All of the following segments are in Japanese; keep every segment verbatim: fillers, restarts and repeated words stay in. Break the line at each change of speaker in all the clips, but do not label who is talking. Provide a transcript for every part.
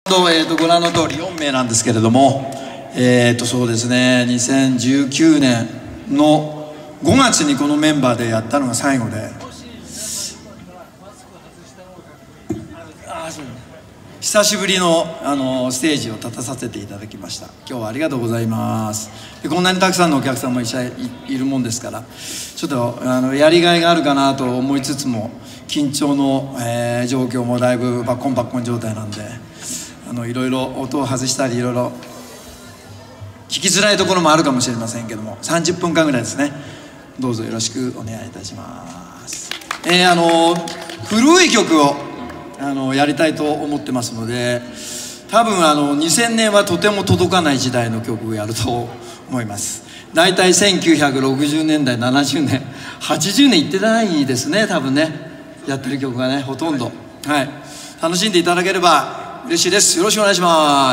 えー、とご覧の通りよんめいなんですけれども、えー、とそうですね、にせんじゅうきゅうねんのごがつにこのメンバーでやったのが最後で、久しぶりの、あのステージを立たさせていただきました。今日はありがとうございます。でこんなにたくさんのお客さんもいいるもんですから、ちょっとあのやりがいがあるかなと思いつつも、緊張の、えー、状況もだいぶバッコンバッコン状態なんで、あのいろいろ音を外したり、いろいろ聞きづらいところもあるかもしれませんけども、さんじゅっぷんかんぐらいですね、どうぞよろしくお願いいたします。えー、あの古い曲をあのやりたいと思ってますので、多分あのにせんねんはとても届かない時代の曲をやると思います。だいたいせんきゅうひゃくろくじゅうねんだい、ななじゅうねん、はちじゅうねんいってないですね、多分ね、やってる曲がね、ほとんど。はい、楽しんでいただければ嬉しいです。よろしくお願いします。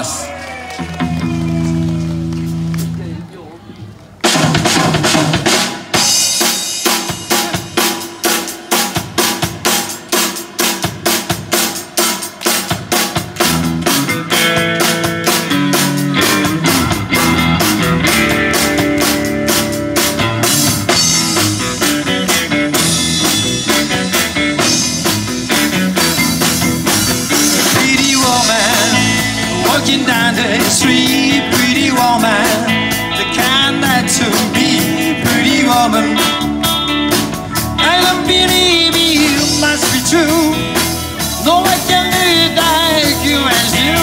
Walking down the street, pretty woman, the kind that to be, pretty woman. I don't believe you must be true. No one can do like you as you.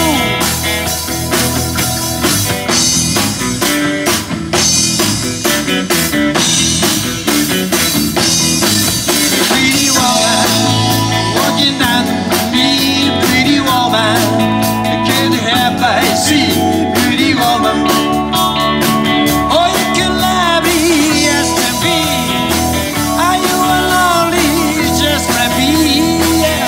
Pretty woman, walking down the street, pretty woman. I see, pretty woman. Oh, you can love me as can be. Are you lonely just like me? Yeah.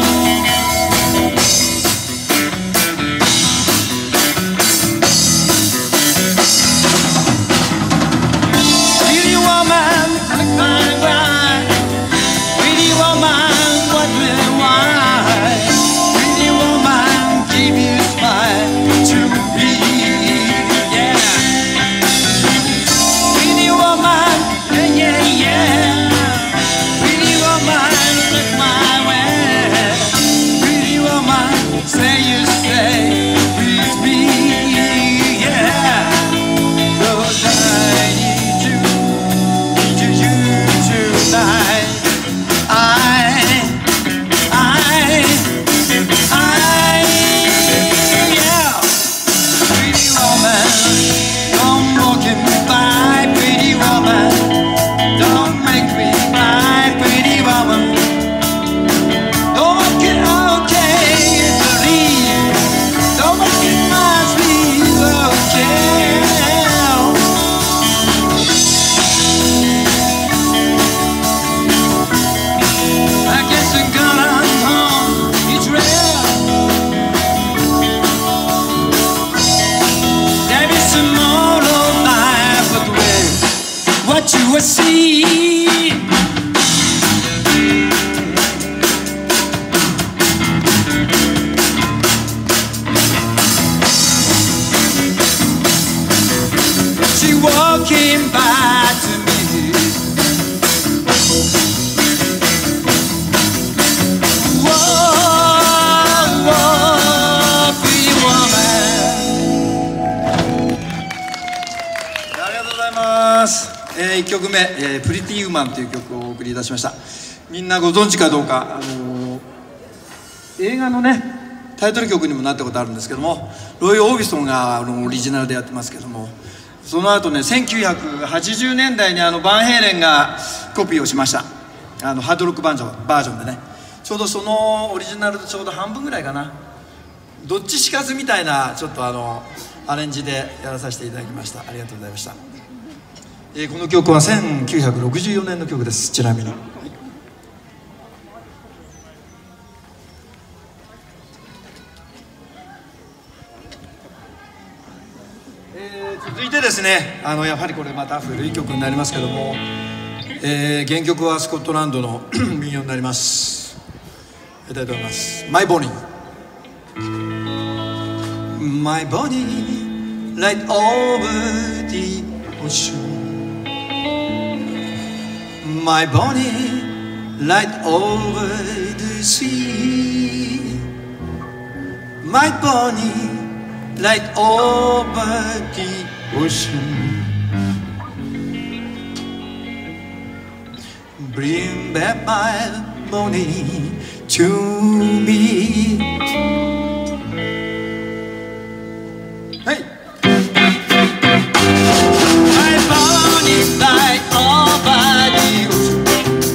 Pretty woman, look my grind. Pretty woman, what do you want? Pretty woman, give you smile. What you will see. She walking by to me. Whoa, whoa, pretty woman.
ありがとうございます。えー、いっきょくめ、えー「プリティ・ウーマン」という曲をお送りいたしました。みんなご存知かどうか、あのー、映画のねタイトル曲にもなったことあるんですけども、ロイ・オービソンがあのオリジナルでやってますけども、その後ねせんきゅうひゃくはちじゅうねんだいにあのバンヘイレンがコピーをしました。あのハードロックバージョンバージョンでね、ちょうどそのオリジナルとちょうど半分ぐらいかな、どっちしかずみたいなちょっとあのアレンジでやらさせていただきました。ありがとうございました。えー、この曲はせんきゅうひゃくろくじゅうよねんの曲です。ちなみに、えー、続いてですね、あのやはりこれまた古い曲になりますけども、えー、原曲はスコットランドの民謡になります。やりたいと思います。マイボーニング。
My body light over the ocean. My body light over the sea. My body light over the ocean. Bring back my body to me. Hey! My body light over the ocean.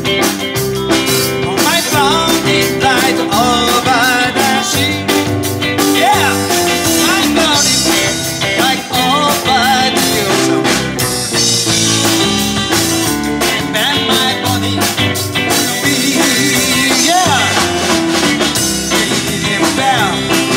My body light over the sea. Yeah! My body light over the ocean. And then my body to be, yeah! Bring it back.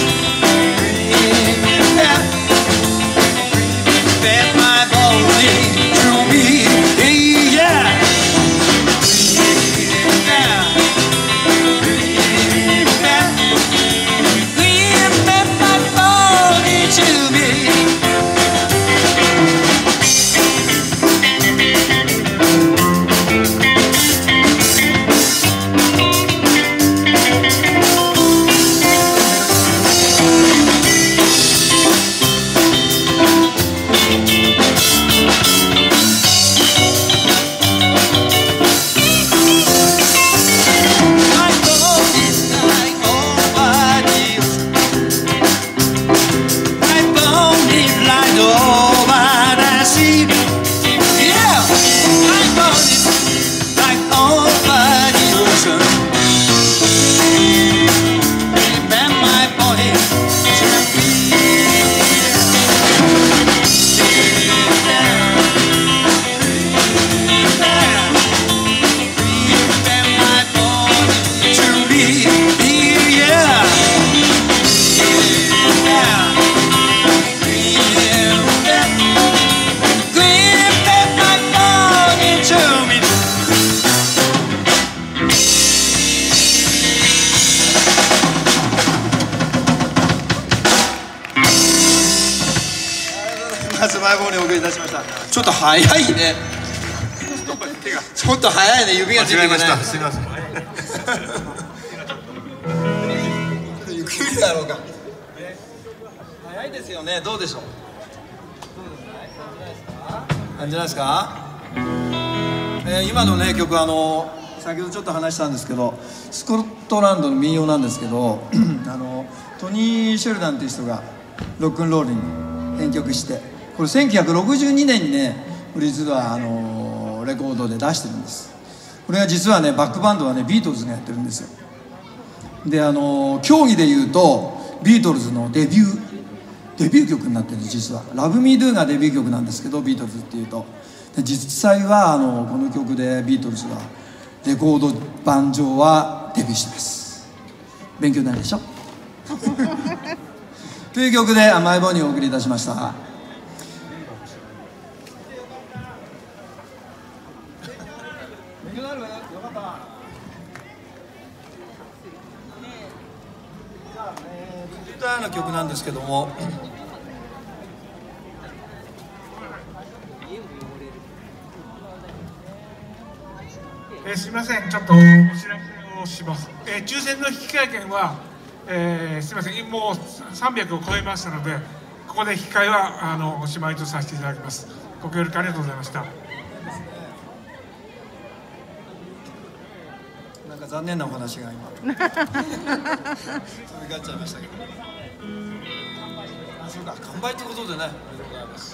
前方にお送りいたしました。ちょっと早いね。ちょっと早いね、指がついてきてない。すみません。ゆっくりだろうか。早いですよね。どうでしょう。感じないですか。えー、今のね曲、あの先ほどちょっと話したんですけど、スコットランドの民謡なんですけど、あのトニー・シェルダンという人がロックンロールに編曲して、これせんきゅうひゃくろくじゅうにねんにね、実はあのレコードで出してるんです。これは実はね、バックバンドはねビートルズがやってるんですよ。で、あの競技でいうとビートルズのデビューデビュー曲になってるんです。実は「ラブ・ミー・ドゥ」がデビュー曲なんですけど、ビートルズっていうと。で実際はあのこの曲でビートルズはレコード盤上はデビューしてます。勉強になるでしょという曲で「甘い棒」にお送りいたしました。勉強になる？よかった。ギターの曲なんですけども、
えー、すみません、ちょっとお知らせをします。えー、抽選の引換券は、えー、すみません、もうさんびゃくを超えましたので、ここで引き換えはあのおしまいとさせていただきます。ご協力ありがとうございました。
なんか残念なお話が今飛び交っちゃいましたけど、あ、そうか、完売ということでね、ありがとうございます。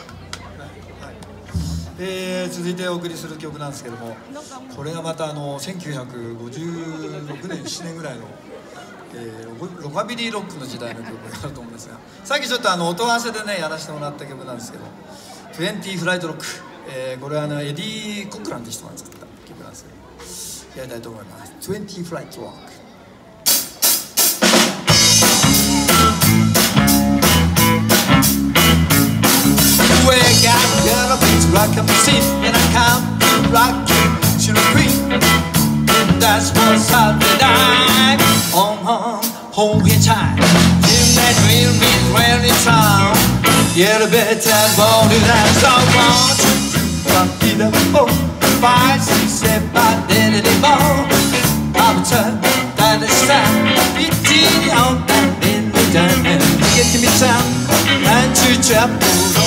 えー、続いてお送りする曲なんですけども、これがまたあのせんきゅうひゃくごじゅうろくねん、ななねんぐらいの、えー、ロカビリーロックの時代の曲があると思うんですが、さっきちょっとあの音合わせでねやらせてもらった曲なんですけど、トゥエンティーフライトロック、えー、これはあのエディ・コックランという人が作った曲なんですけど、やりたいと思います。トゥエンティーフライトロック。We got girl a bit rock and sing, and I come to rock you to the queen. That's what's up the night. On home, hold your time. You may dream it when it's time.
elevator morning as I want to copy the four, five, six, seven, eight anymore. I'm turn down the sun, fifteen on that in the dime, and get me down and to chapel.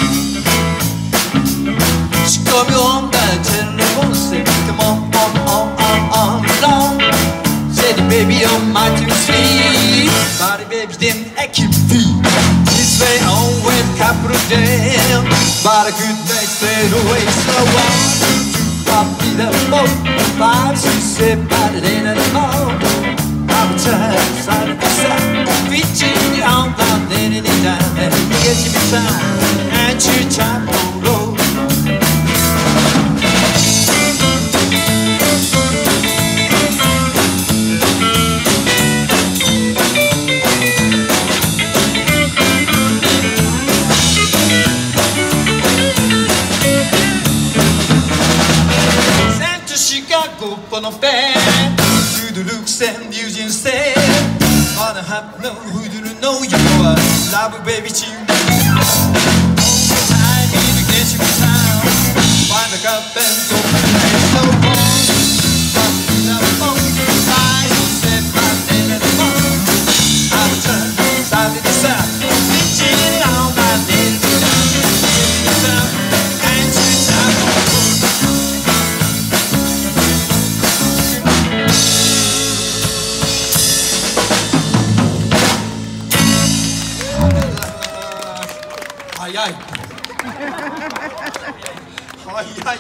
She got me on that telephone, said, come on, on, on, on, on, long. Said, baby, on my too sweet, body, baby, then I keep feet. This way on with couple of them, but I could make straight away. So one, two, two, copy the boat, five, six, seven, eight, eight anymore. I'm trying side to side, reaching on down there in the time, and get you time, and you time to roll. On a fan, to the looks and beauty instead. On a hap, no, who didn't know you were? Love a baby tune. Time to get you in town. Find a cup and talk to me so long. But in the phone, I said my name and the phone. I'm turned side to side, reaching out my name to the sound. And to time.早い早い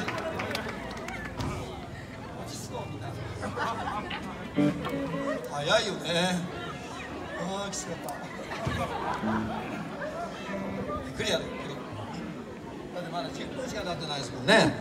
早いよね。ああきつかった。ゆっくりやるゆっくり。だってまだじゅっぷんしか経ってないですもんね。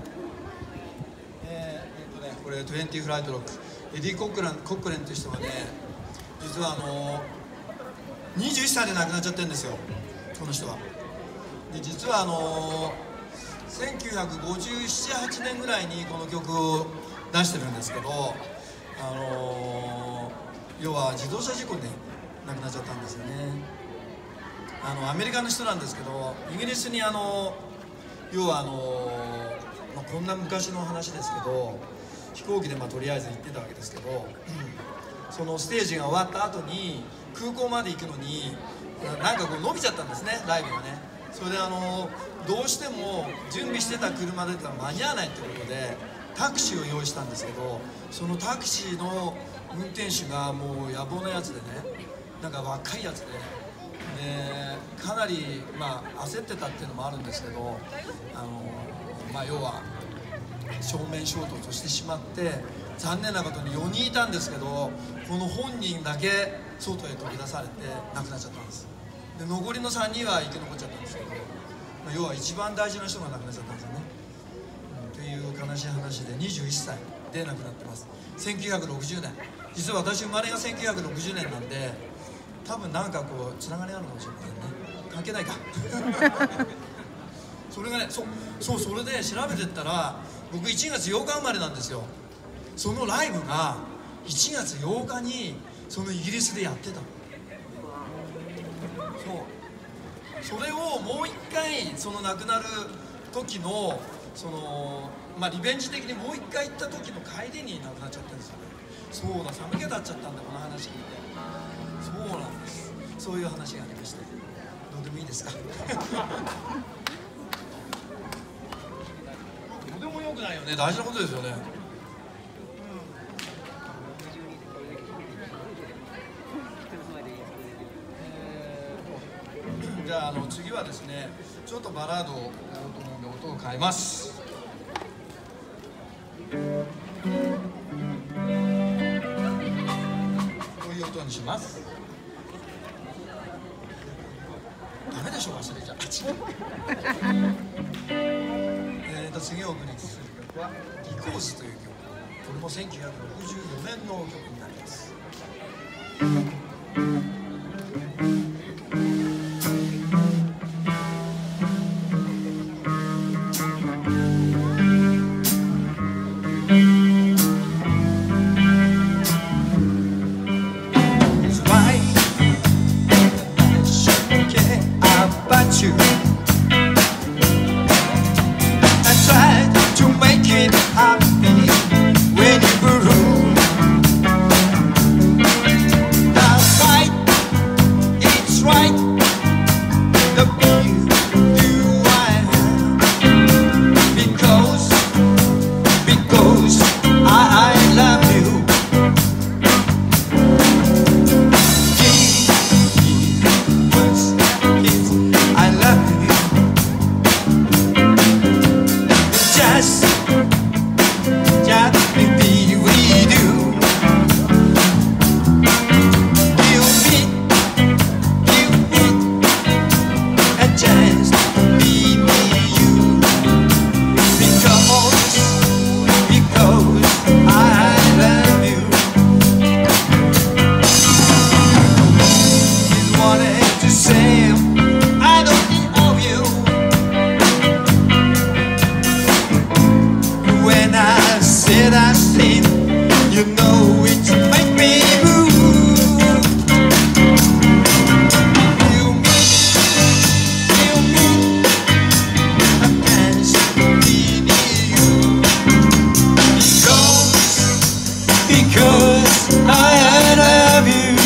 えー、えー、っとねこれトゥエンティフライトロックエディ・コックレンコックレンという人がね実はあのー、にじゅういっさいで亡くなっちゃってるんですよこの人は。で実はあのー、せんきゅうひゃくごじゅうなな、はちねんぐらいにこの曲を出してるんですけど、あのー、要は自動車事故で亡くなっちゃったんですよね。あのアメリカの人なんですけどイギリスにあの要はあのーまあ、こんな昔の話ですけど飛行機でまあとりあえず行ってたわけですけどそのステージが終わった後に空港まで行くのになんかこう伸びちゃったんですねライブがね。それであのどうしても準備してた車でたら間に合わないってことでタクシーを用意したんですけどそのタクシーの運転手がもう野暮なやつでねなんか若いやつで、ね、かなり、まあ、焦ってたっていうのもあるんですけどあの、まあ、要は正面衝突をしてしまって残念なことによにんいたんですけどこの本人だけ外へ飛び出されて亡くなっちゃったんです。で残りのさんにんは生き残っちゃったんですけど、まあ、要は一番大事な人が亡くなっちゃったんですよね、うん、という悲しい話でにじゅういっさいで亡くなってます。せんきゅうひゃくろくじゅうねん実は私生まれがせんきゅうひゃくろくじゅうねんなんで多分なんかこうつながりあるかもしれませんね。関係ないかそれがねそうそうそれで調べてったら僕いちがつようか生まれなんですよ。そのライブがいちがつようかにそのイギリスでやってたの。そうそれをもう一回その亡くなる時のそのまあリベンジ的にもう一回行った時の帰りに亡くなっちゃったんですよね。そうだ寒気立っちゃったんだこの話聞いて。そうなんです。そういう話がありましてどうでもいいですかどうでもよくないよね。大事なことですよね。じゃあ、あの次はですねちょっとバラードをやろうと思うんで音を変えます。こういう音にします。ダメでしょ忘れちゃうえっと次お送りする曲は「リコーズ」という曲。これもせんきゅうひゃくろくじゅうよねんの曲になります。But you. I tried to make it happy when you grew. That's right, it's right. The view you I have, because, because I, I love you. You know it make me move. You mean, you mean I can't be near you. Because, because I love you.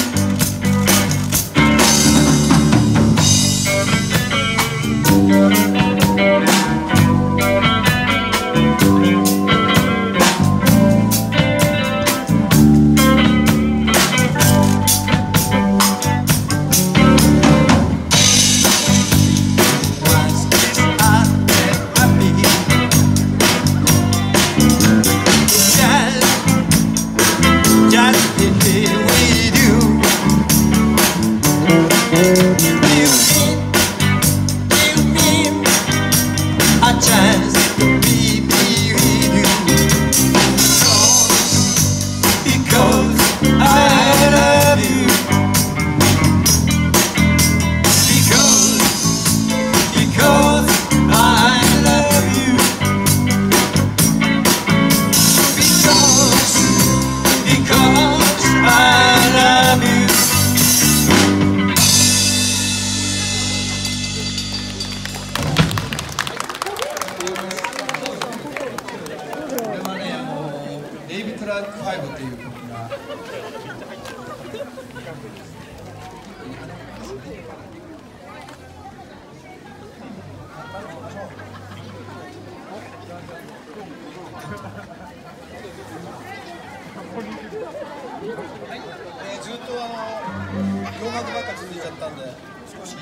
ファイブという曲がはい、えー、ずっとあの洋楽ばっか続いちゃったんで少し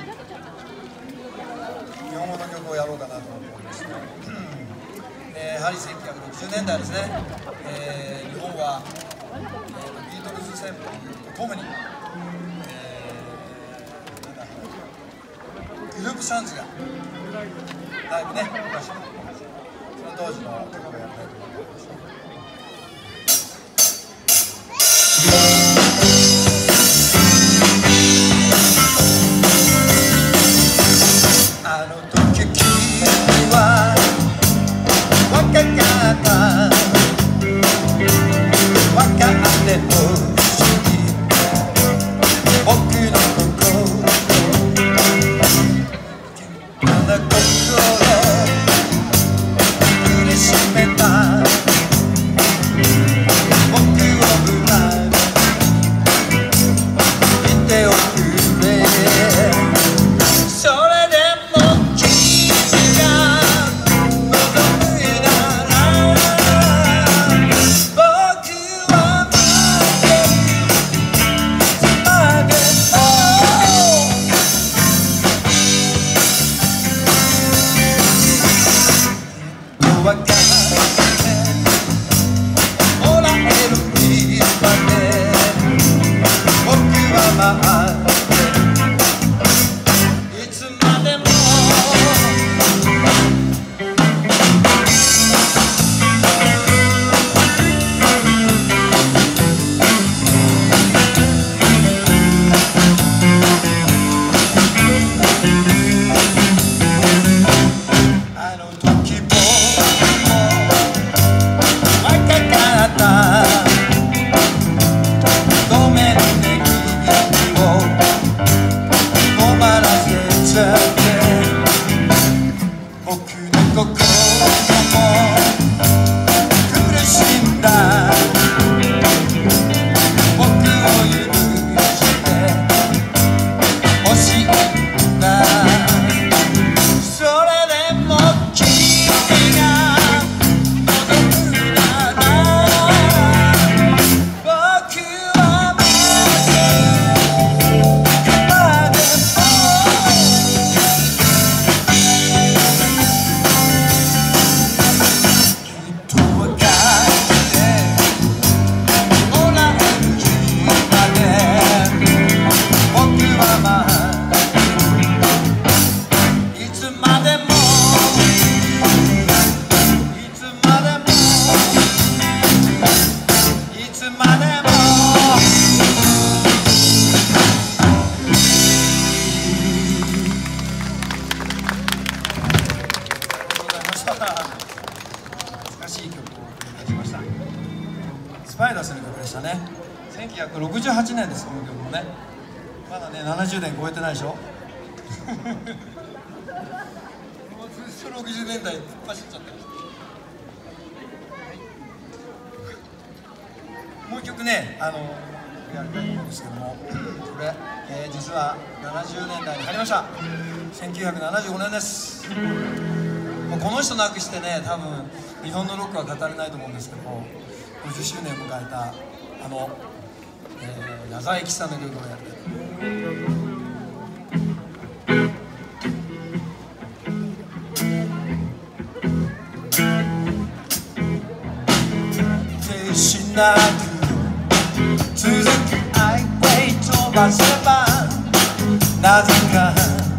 日本語の曲をやろうかなと思っております。えー、やはりせんきゅうひゃくろくじゅうねんだいですね、えー、日本は、えー、ビートルズ旋風とともに、えー、なんだグループサウンズがだいぶね昔のその当時の曲をやったいと思います。あの時君は若かった分かってほしい僕の心まだ心苦しめた僕を裏見ておくれそれでも君がごめんね君を困らせちゃってしたね。せんきゅうひゃくろくじゅうはちねんです、この曲もね。まだねななじゅうねん超えてないでしょ。もうずっとろくじゅうねんだい突っ走っちゃってる。もう一曲ね、あのやりたいんですけども、これ、えー、実はななじゅうねんだいに入りました。せんきゅうひゃくななじゅうごねんです。もうこの人なくしてね、多分日本のロックは語れないと思うんですけども、ごじゅっしゅうねんを迎えたあの、えー、矢沢永吉さんの曲をやって決しなく続く愛を飛ばせばなぜか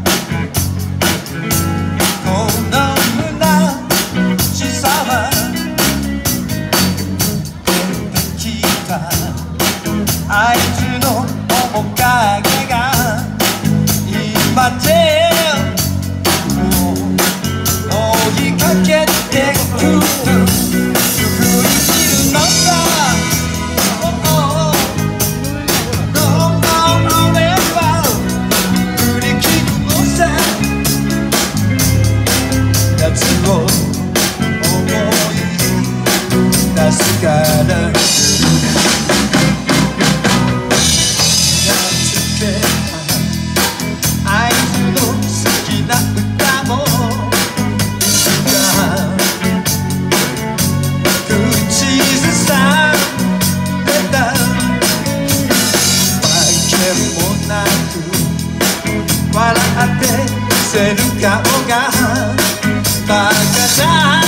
この虚しさは出てきたあいつの面影が今でも追いかけてくる振り切るのさからあいつの好きな歌もいつか口ずさんでたわけもなく笑ってみせる顔がバカだ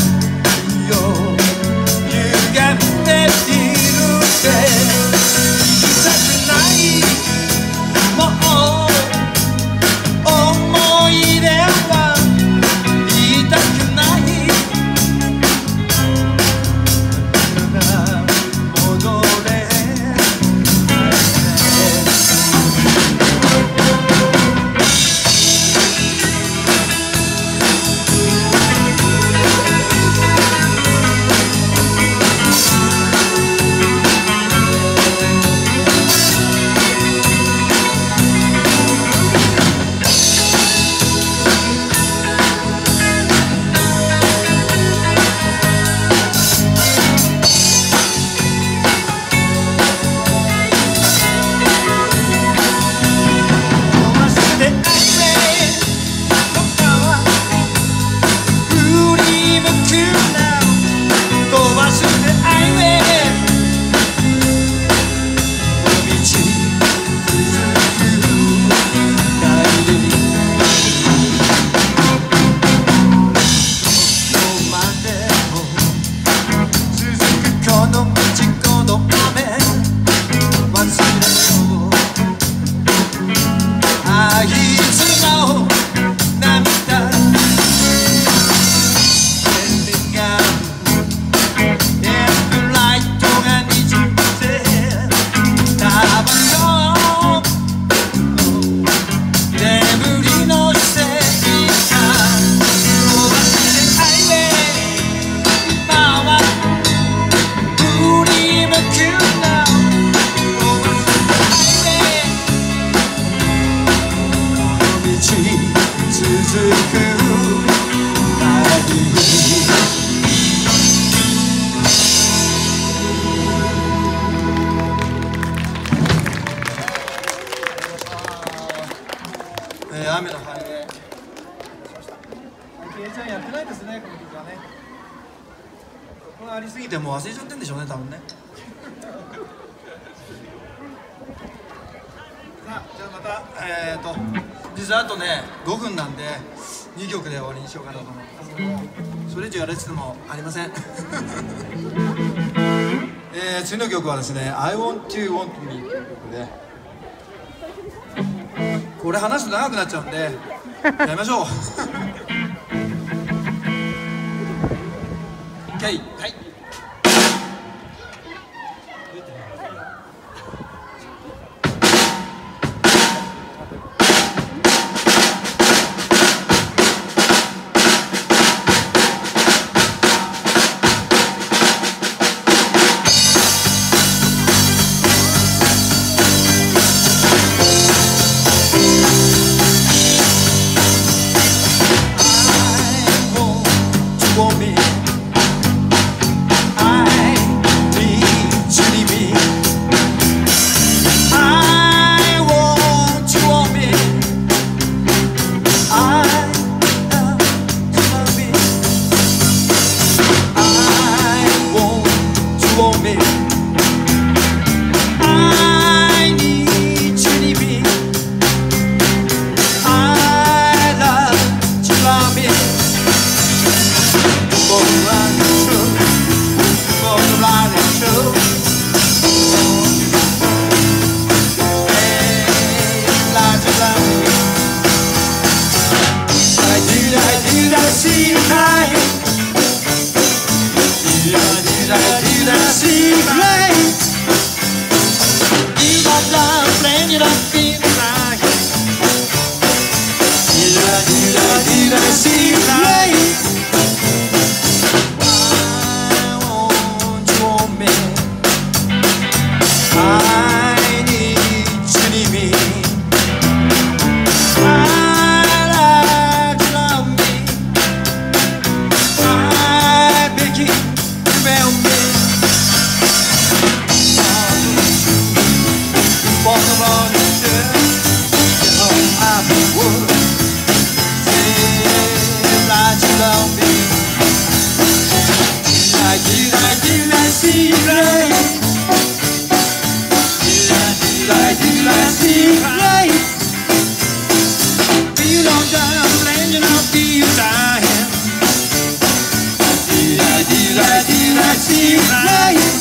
雨の晴れけいちゃんやってないですね、この曲はね。これありすぎてもう忘れちゃってんでしょうね、多分ね。さあ、じゃあまたえっ、ー、と実はあとねごふんなんでにきょくで終わりにしようかなと思います。それ以上やるってもありません。えー、次の曲はですね「I Want to Want Me」という曲で、これ話すと長くなっちゃうんでやりましょう。OK、はい。
did I see right? I want you on me. I need you near me. I like you love me. I beg you about me. Walk around the church, you know I would. Say that you love me. Did I, did I, did I see right? Did I, did I, did I see right? You don't die, you know, be dying. Did I, did I, did I see right?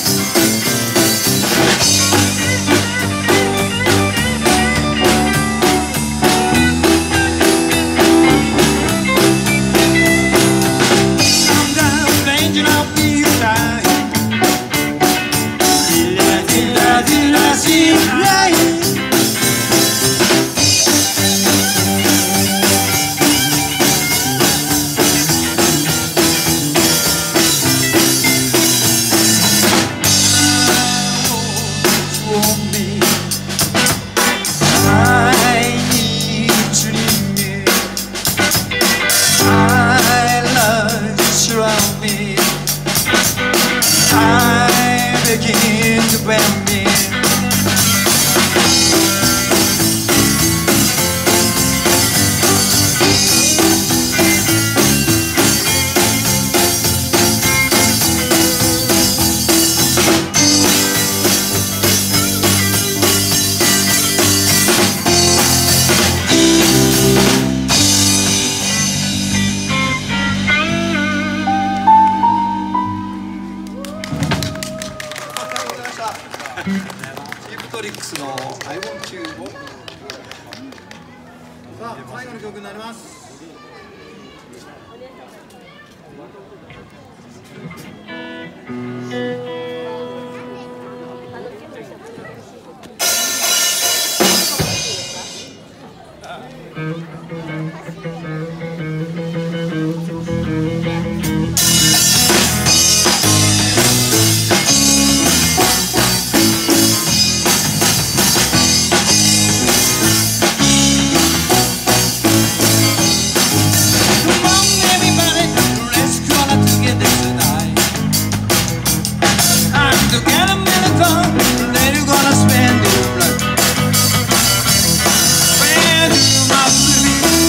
チープトリックスの「I Want You」をさあ最後の曲になります。
Where do my baby?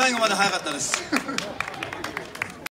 最後まで早かったです